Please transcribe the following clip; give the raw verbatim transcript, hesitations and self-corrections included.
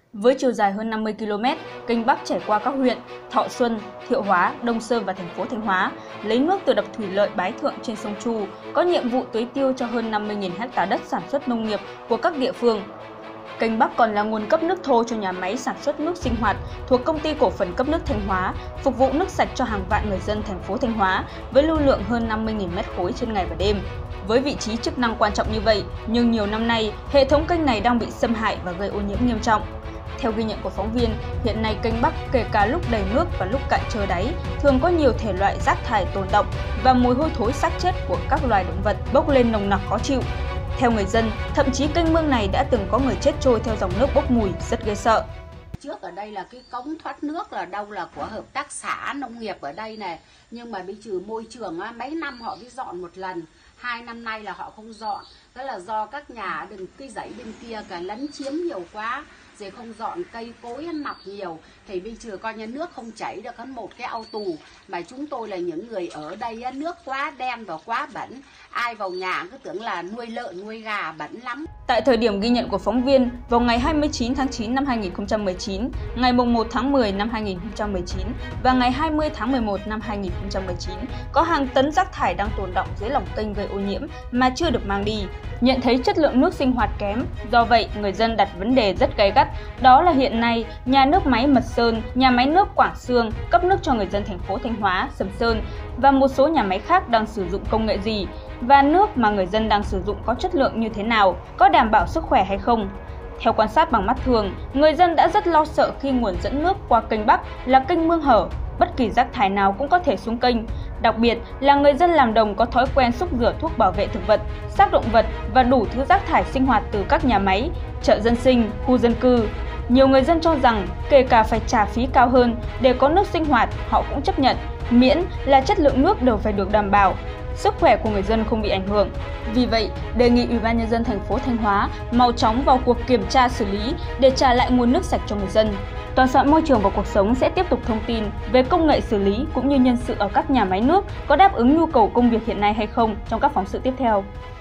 Với chiều dài hơn năm mươi ki lô mét, kênh Bắc chảy qua các huyện Thọ Xuân, Thiệu Hóa, Đông Sơn và thành phố Thanh Hóa, lấy nước từ đập thủy lợi Bái Thượng trên sông Chu, có nhiệm vụ tưới tiêu cho hơn năm mươi nghìn ha đất sản xuất nông nghiệp của các địa phương. Kênh Bắc còn là nguồn cấp nước thô cho nhà máy sản xuất nước sinh hoạt thuộc Công ty Cổ phần Cấp nước Thanh Hóa, phục vụ nước sạch cho hàng vạn người dân thành phố Thanh Hóa với lưu lượng hơn năm mươi nghìn mét khối trên ngày và đêm. Với vị trí chức năng quan trọng như vậy, nhưng nhiều năm nay, hệ thống kênh này đang bị xâm hại và gây ô nhiễm nghiêm trọng. Theo ghi nhận của phóng viên, hiện nay kênh Bắc kể cả lúc đầy nước và lúc cạn trơ đáy, thường có nhiều thể loại rác thải tồn đọng và mùi hôi thối xác chết của các loài động vật bốc lên nồng nặc khó chịu. Theo người dân, thậm chí kênh mương này đã từng có người chết trôi theo dòng nước bốc mùi rất ghê sợ. Trước ở đây là cái cống thoát nước là đâu là của hợp tác xã nông nghiệp ở đây này, nhưng mà bị trừ môi trường á, mấy năm họ mới dọn một lần, hai năm nay là họ không dọn, đó là do các nhà đừng cây dãy bên kia cả lấn chiếm nhiều quá, rồi không dọn cây cối nọc nhiều, thì bây giờ coi như nước không chảy được có một cái ao tù, mà chúng tôi là những người ở đây á, nước quá đen và quá bẩn, ai vào nhà cứ tưởng là nuôi lợn nuôi gà bẩn lắm. Tại thời điểm ghi nhận của phóng viên, vào ngày hai mươi chín tháng chín năm hai nghìn không trăm mười chín, ngày mùng một tháng mười năm hai nghìn không trăm mười chín và ngày hai mươi tháng mười một năm hai nghìn không trăm mười chín, có hàng tấn rác thải đang tồn đọng dưới lòng kênh gây ô nhiễm mà chưa được mang đi. Nhận thấy chất lượng nước sinh hoạt kém, do vậy người dân đặt vấn đề rất gay gắt, đó là hiện nay nhà nước máy Mật Sơn, nhà máy nước Quảng Xương cấp nước cho người dân thành phố Thanh Hóa, Sầm Sơn và một số nhà máy khác đang sử dụng công nghệ gì, và nước mà người dân đang sử dụng có chất lượng như thế nào, có đảm bảo sức khỏe hay không. Theo quan sát bằng mắt thường, người dân đã rất lo sợ khi nguồn dẫn nước qua kênh Bắc là kênh mương hở, bất kỳ rác thải nào cũng có thể xuống kênh. Đặc biệt là người dân làm đồng có thói quen xúc rửa thuốc bảo vệ thực vật, xác động vật và đủ thứ rác thải sinh hoạt từ các nhà máy, chợ dân sinh, khu dân cư. Nhiều người dân cho rằng kể cả phải trả phí cao hơn để có nước sinh hoạt họ cũng chấp nhận, miễn là chất lượng nước đều phải được đảm bảo, sức khỏe của người dân không bị ảnh hưởng. Vì vậy, đề nghị Ủy ban nhân dân thành phố Thanh Hóa mau chóng vào cuộc kiểm tra xử lý để trả lại nguồn nước sạch cho người dân. Toàn soạn Môi trường và Cuộc sống sẽ tiếp tục thông tin về công nghệ xử lý cũng như nhân sự ở các nhà máy nước có đáp ứng nhu cầu công việc hiện nay hay không trong các phóng sự tiếp theo.